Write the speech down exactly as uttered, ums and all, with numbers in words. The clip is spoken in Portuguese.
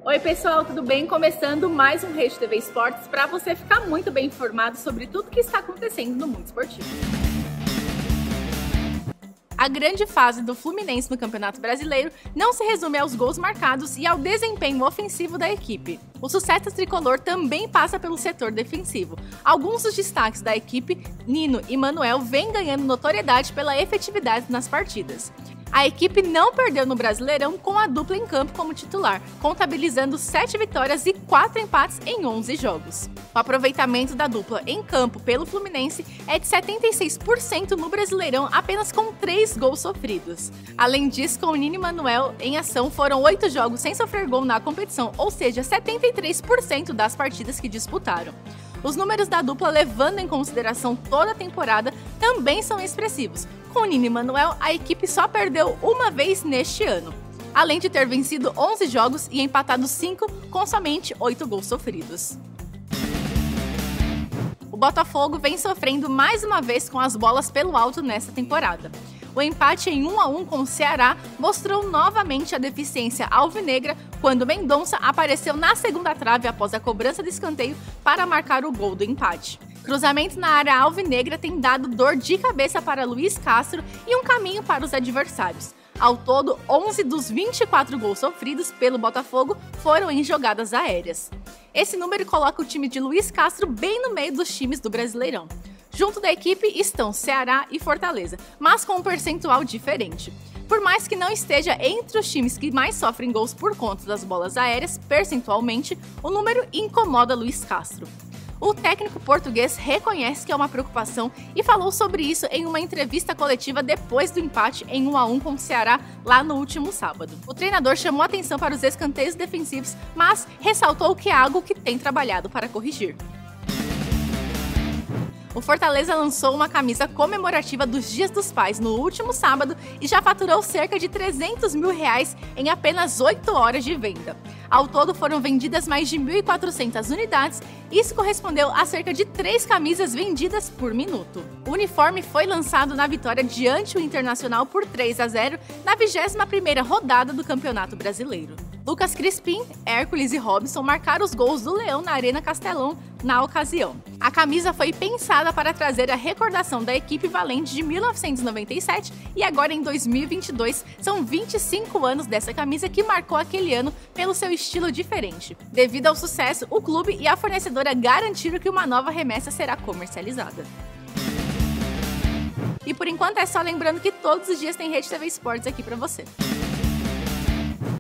Oi pessoal, tudo bem? Começando mais um Rede T V Esportes para você ficar muito bem informado sobre tudo que está acontecendo no mundo esportivo. A grande fase do Fluminense no Campeonato Brasileiro não se resume aos gols marcados e ao desempenho ofensivo da equipe. O sucesso tricolor também passa pelo setor defensivo. Alguns dos destaques da equipe, Nino e Manuel, vêm ganhando notoriedade pela efetividade nas partidas. A equipe não perdeu no Brasileirão com a dupla em campo como titular, contabilizando sete vitórias e quatro empates em onze jogos. O aproveitamento da dupla em campo pelo Fluminense é de setenta e seis por cento no Brasileirão, apenas com três gols sofridos. Além disso, com o Nino e Manuel em ação, foram oito jogos sem sofrer gol na competição, ou seja, setenta e três por cento das partidas que disputaram. Os números da dupla, levando em consideração toda a temporada, também são expressivos. Com Nino e Manuel, a equipe só perdeu uma vez neste ano, além de ter vencido onze jogos e empatado cinco com somente oito gols sofridos. O Botafogo vem sofrendo mais uma vez com as bolas pelo alto nesta temporada. O empate em um a um com o Ceará mostrou novamente a deficiência alvinegra quando Mendonça apareceu na segunda trave após a cobrança de escanteio para marcar o gol do empate. Cruzamento na área alvinegra tem dado dor de cabeça para Luiz Castro e um caminho para os adversários. Ao todo, onze dos vinte e quatro gols sofridos pelo Botafogo foram em jogadas aéreas. Esse número coloca o time de Luiz Castro bem no meio dos times do Brasileirão. Junto da equipe estão Ceará e Fortaleza, mas com um percentual diferente. Por mais que não esteja entre os times que mais sofrem gols por conta das bolas aéreas, percentualmente, o número incomoda Luiz Castro. O técnico português reconhece que é uma preocupação e falou sobre isso em uma entrevista coletiva depois do empate em um a um com o Ceará lá no último sábado. O treinador chamou atenção para os escanteios defensivos, mas ressaltou que é algo que tem trabalhado para corrigir. O Fortaleza lançou uma camisa comemorativa dos Dias dos Pais no último sábado e já faturou cerca de trezentos mil reais em apenas oito horas de venda. Ao todo foram vendidas mais de mil e quatrocentas unidades, isso correspondeu a cerca de três camisas vendidas por minuto. O uniforme foi lançado na vitória diante o Internacional por três a zero na vigésima primeira rodada do Campeonato Brasileiro. Lucas Crispim, Hércules e Robson marcaram os gols do Leão na Arena Castelão na ocasião. A camisa foi pensada para trazer a recordação da equipe valente de mil novecentos e noventa e sete e agora em dois mil e vinte e dois são vinte e cinco anos dessa camisa que marcou aquele ano pelo seu estilo diferente. Devido ao sucesso, o clube e a fornecedora garantiram que uma nova remessa será comercializada. E por enquanto é só lembrando que todos os dias tem Rede T V Esportes aqui para você.